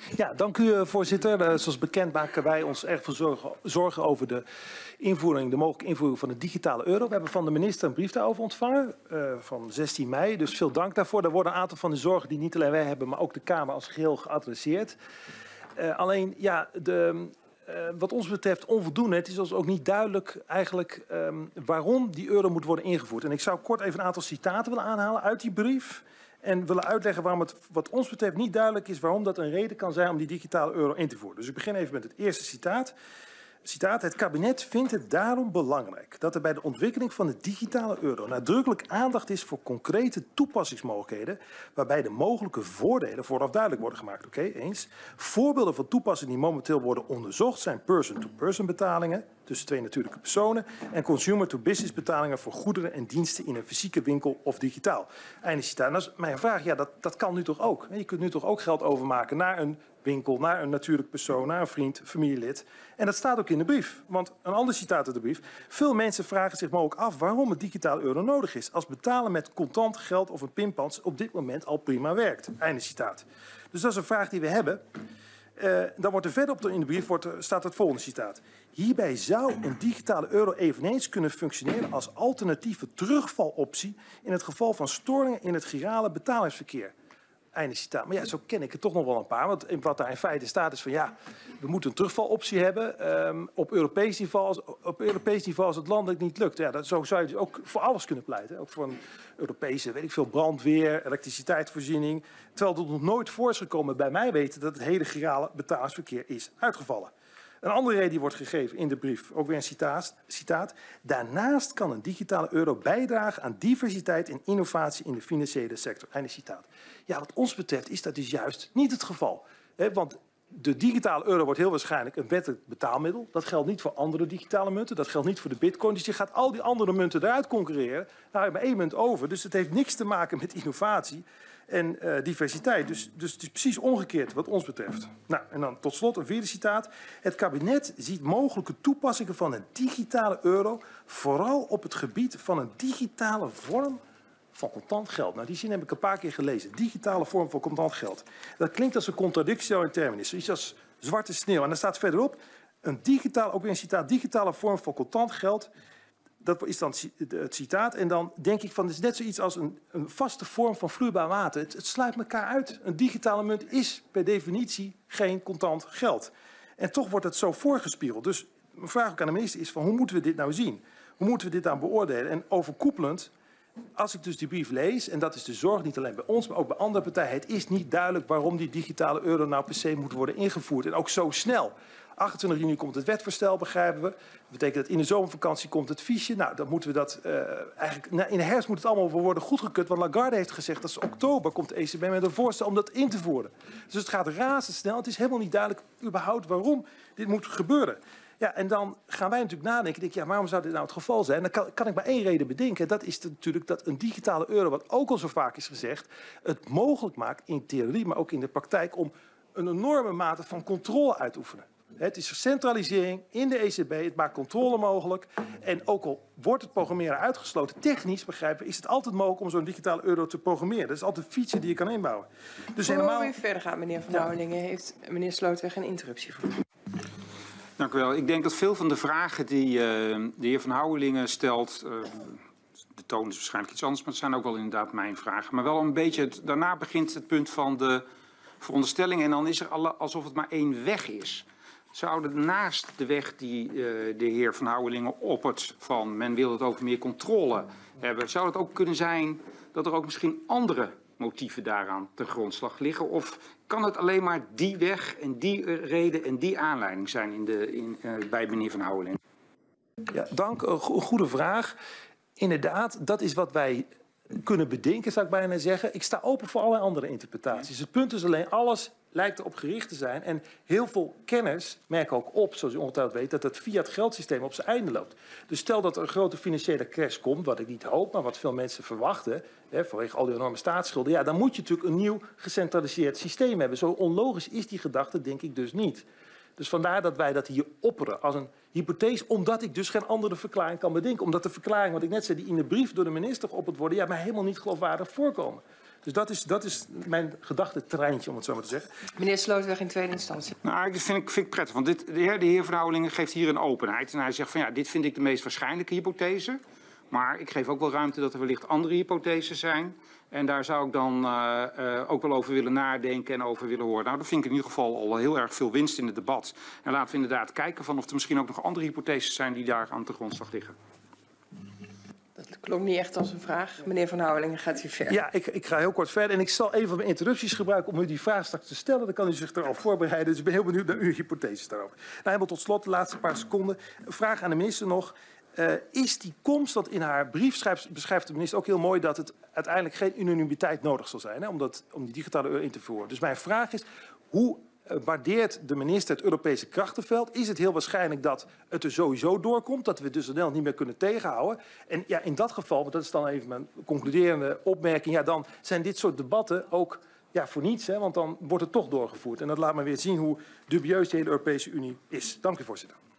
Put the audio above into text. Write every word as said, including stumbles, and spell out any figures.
Ja, dank u voorzitter. Uh, zoals bekend maken wij ons erg veel zorgen, zorgen over de invoering, de mogelijke invoering van de digitale euro. We hebben van de minister een brief daarover ontvangen uh, van zestien mei. Dus veel dank daarvoor. Er worden een aantal van de zorgen die niet alleen wij hebben, maar ook de Kamer als geheel geadresseerd. Uh, alleen, ja, de, uh, wat ons betreft onvoldoende. Het is ons ook niet duidelijk eigenlijk um, waarom die euro moet worden ingevoerd. En ik zou kort even een aantal citaten willen aanhalen uit die brief. En willen uitleggen waarom het wat ons betreft niet duidelijk is waarom dat een reden kan zijn om die digitale euro in te voeren. Dus ik begin even met het eerste citaat. Citaat, het kabinet vindt het daarom belangrijk dat er bij de ontwikkeling van de digitale euro nadrukkelijk aandacht is voor concrete toepassingsmogelijkheden, waarbij de mogelijke voordelen vooraf duidelijk worden gemaakt. Oké, okay, eens. Voorbeelden van toepassingen die momenteel worden onderzocht zijn person-to-person betalingen tussen twee natuurlijke personen en consumer-to-business betalingen voor goederen en diensten in een fysieke winkel of digitaal. Einde citaat. En dat is mijn vraag, ja, dat, dat kan nu toch ook? Je kunt nu toch ook geld overmaken naar een winkel, naar een natuurlijk persoon, naar een vriend, familielid. En dat staat ook in de brief. Want een ander citaat uit de brief. Veel mensen vragen zich mogelijk af waarom het digitale euro nodig is, als betalen met contant geld of een pinpas op dit moment al prima werkt. Einde citaat. Dus dat is een vraag die we hebben. Uh, dan wordt er verderop in de brief wordt, staat het volgende citaat. Hierbij zou een digitale euro eveneens kunnen functioneren als alternatieve terugvaloptie in het geval van storingen in het girale betalingsverkeer. Einde citaat. Maar ja, zo ken ik er toch nog wel een paar. Want wat daar in feite staat is van ja, we moeten een terugvaloptie hebben um, op Europees niveau. Als, op Europees niveau als het landelijk niet lukt. Ja, dat, zo zou je dus ook voor alles kunnen pleiten. Ook voor een Europese, weet ik veel, brandweer, elektriciteitsvoorziening. Terwijl het nog nooit voor is gekomen bij mij weten dat het hele girale betalingsverkeer is uitgevallen. Een andere reden die wordt gegeven in de brief, ook weer een citaat, citaat. Daarnaast kan een digitale euro bijdragen aan diversiteit en innovatie in de financiële sector. Einde citaat. Ja, wat ons betreft is dat dus juist niet het geval. He, want de digitale euro wordt heel waarschijnlijk een wettelijk betaalmiddel. Dat geldt niet voor andere digitale munten. Dat geldt niet voor de bitcoin. Dus je gaat al die andere munten eruit concurreren. Daar heb je maar één munt over. Dus het heeft niks te maken met innovatie en uh, diversiteit. Dus, dus het is precies omgekeerd wat ons betreft. Nou, en dan tot slot een vierde citaat. Het kabinet ziet mogelijke toepassingen van een digitale euro vooral op het gebied van een digitale vorm van contant geld. Nou, die zin heb ik een paar keer gelezen. Digitale vorm van contant geld. Dat klinkt als een contradictio in terminis. Zoiets als zwarte sneeuw. En dan staat verderop een digitaal, ook weer een citaat, digitale vorm van contant geld. Dat is dan het citaat. En dan denk ik van, het is net zoiets als een, een vaste vorm van vloeibaar water. Het, het sluit elkaar uit. Een digitale munt is per definitie geen contant geld. En toch wordt het zo voorgespiegeld. Dus mijn vraag ook aan de minister is van, hoe moeten we dit nou zien? Hoe moeten we dit dan beoordelen? En overkoepelend, als ik dus die brief lees, en dat is de zorg niet alleen bij ons, maar ook bij andere partijen, het is niet duidelijk waarom die digitale euro nou per se moet worden ingevoerd. En ook zo snel. achtentwintig juni komt het wetvoorstel, begrijpen we. Dat betekent dat in de zomervakantie komt het fiche. Nou, dan moeten we dat uh, eigenlijk, nou, in de herfst moet het allemaal worden goedgekeurd. Want Lagarde heeft gezegd dat ze oktober komt de E C B met een voorstel om dat in te voeren. Dus het gaat razendsnel. Het is helemaal niet duidelijk überhaupt waarom dit moet gebeuren. Ja, en dan gaan wij natuurlijk nadenken. Denk, ja, waarom zou dit nou het geval zijn? Dan kan, kan ik maar één reden bedenken. Dat is natuurlijk dat een digitale euro, wat ook al zo vaak is gezegd, het mogelijk maakt in theorie, maar ook in de praktijk, om een enorme mate van controle uit te oefenen. Het is centralisering in de E C B. Het maakt controle mogelijk. En ook al wordt het programmeren uitgesloten, technisch begrijpen, is het altijd mogelijk om zo'n digitale euro te programmeren. Dat is altijd een feature die je kan inbouwen. Dus Voor helemaal... u verder gaat, meneer Van Houwelingen, heeft meneer Slootweg een interruptie voor u. Dank u wel. Ik denk dat veel van de vragen die uh, de heer Van Houwelingen stelt, uh, de toon is waarschijnlijk iets anders, maar het zijn ook wel inderdaad mijn vragen. Maar wel een beetje, het, daarna begint het punt van de veronderstelling en dan is er alle, alsof het maar één weg is. Zouden naast de weg die uh, de heer Van Houwelingen oppert van men wil het over meer controle hebben, zou het ook kunnen zijn dat er ook misschien andere motieven daaraan ten grondslag liggen? Of kan het alleen maar die weg en die reden en die aanleiding zijn in de, in, uh, bij meneer Van Houwelingen? Ja, dank. Een goede vraag. Inderdaad, dat is wat wij kunnen bedenken, zou ik bijna zeggen. Ik sta open voor allerlei andere interpretaties. Het punt is alleen, alles lijkt erop gericht te zijn. En heel veel kenners merken ook op, zoals u ongetwijfeld weet, dat het fiat geldsysteem op zijn einde loopt. Dus stel dat er een grote financiële crash komt, wat ik niet hoop, maar wat veel mensen verwachten, hè, vanwege al die enorme staatsschulden, ja, dan moet je natuurlijk een nieuw gecentraliseerd systeem hebben. Zo onlogisch is die gedachte, denk ik dus niet. Dus vandaar dat wij dat hier opperen als een hypothese, omdat ik dus geen andere verklaring kan bedenken. Omdat de verklaring, wat ik net zei, die in de brief door de minister geopperd worden, ja, mij helemaal niet geloofwaardig voorkomen. Dus dat is, dat is mijn gedachtetreintje, om het zo maar te zeggen. Meneer Sloteweg in tweede instantie. Nou, dat vind ik, vind ik prettig. Want dit, de heer, de heer Van Houwelingen geeft hier een openheid. En hij zegt van ja, dit vind ik de meest waarschijnlijke hypothese. Maar ik geef ook wel ruimte dat er wellicht andere hypothesen zijn. En daar zou ik dan uh, uh, ook wel over willen nadenken en over willen horen. Nou, dat vind ik in ieder geval al heel erg veel winst in het debat. En laten we inderdaad kijken van of er misschien ook nog andere hypotheses zijn die daar aan de grondslag liggen. Dat klonk niet echt als een vraag. Meneer Van Houwelingen, gaat u verder. Ja, ik, ik ga heel kort verder. En ik zal even van mijn interrupties gebruiken om u die vraag straks te stellen. Dan kan u zich er al voorbereiden. Dus ik ben heel benieuwd naar uw hypotheses daarover. Nou, helemaal tot slot, de laatste paar seconden. Een vraag aan de minister nog. Uh, is die komst, dat in haar brief schrijft, beschrijft de minister ook heel mooi dat het uiteindelijk geen unanimiteit nodig zal zijn, hè, om, dat, om die digitale euro in te voeren. Dus mijn vraag is, hoe uh, waardeert de minister het Europese krachtenveld? Is het heel waarschijnlijk dat het er sowieso doorkomt, dat we het dus snel niet meer kunnen tegenhouden? En ja, in dat geval, want dat is dan even mijn concluderende opmerking, ja, dan zijn dit soort debatten ook ja, voor niets, hè, want dan wordt het toch doorgevoerd. En dat laat me weer zien hoe dubieus de hele Europese Unie is. Dank u, voorzitter.